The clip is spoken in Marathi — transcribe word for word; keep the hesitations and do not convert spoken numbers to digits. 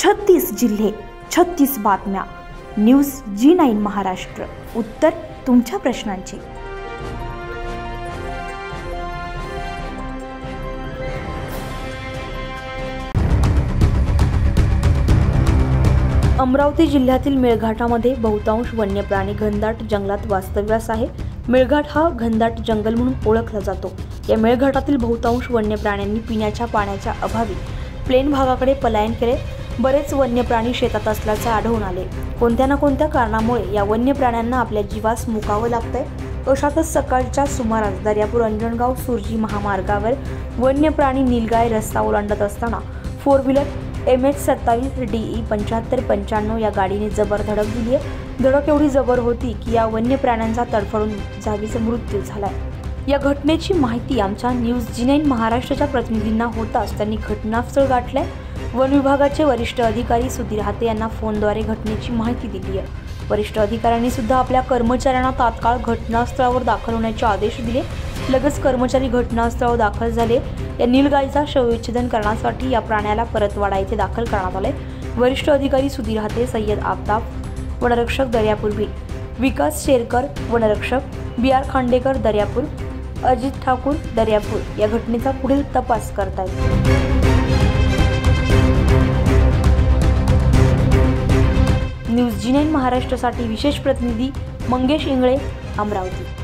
छत्तीस जिल्हे, छत्तीस बातम्या. News G nine Maharashtra. उत्तर तुमच्या प्रश्नांची. अमरावती जिल्ह्यातील मेळघाटामध्ये बहुतांश वन्य प्राणी घनदाट जंगलात वास्तव्यास आहे. मेळघाट हा घनदाट जंगल म्हणून ओळखला जातो. या मेळघाटातील बहुतांश वन्य प्राण्यांनी पिण्याच्या पाण्याच्या अभावी प्लेन भागाकडे पलायन केले. बरेच वन्य प्राणी शेतात असल्याचे आढळून आले. कोणत्या ना कोणत्या कारणामुळे या वन्य प्राण्यांना आपल्या जीवास मुकावं लागतंय. अशातच सकाळच्या सुमारास दर्यापूर अंजनगाव सुरजी महामार्गावर वन्य प्राणी नीलगाय रस्ता ओलांडत असताना फोर व्हीलर एम एच सत्तावीस डी ई पंच्याहत्तर पंच्याण्णव या गाडीने जबर धडक दिली आहे. धडक एवढी जबर होती की या वन्य प्राण्यांचा तडफडून जागीच मृत्यू झालाय. या घटनेची माहिती आमच्या न्यूज जी नाईन महाराष्ट्राच्या प्रतिनिधींना होताच त्यांनी घटनास्थळ गाठले. वन विभागाचे वरिष्ठ अधिकारी सुधीर हाते यांना फोनद्वारे घटनेची माहिती दिली आहे. वरिष्ठ अधिकाऱ्यांनी सुद्धा आपल्या कर्मचाऱ्यांना तात्काळ घटनास्थळावर दाखल होण्याचे आदेश दिले. लगेच कर्मचारी घटनास्थळावर दाखल झाले. या नीलगायचा शवविच्छेदन करण्यासाठी या प्राण्याला परतवाडा येथे दाखल करण्यात आले. वरिष्ठ अधिकारी सुधीर हाते, सय्यद आफताब वनरक्षक दर्यापूर बीड, विकास शेरकर वनरक्षक, बी आर खांडेकर दर्यापूर, अजित ठाकूर दर्यापूर या घटनेचा पुढील तपास करतायत. न्यूज जी नाईन महाराष्ट्रासाठी विशेष प्रतिनिधी मंगेश इंगळे, अमरावती.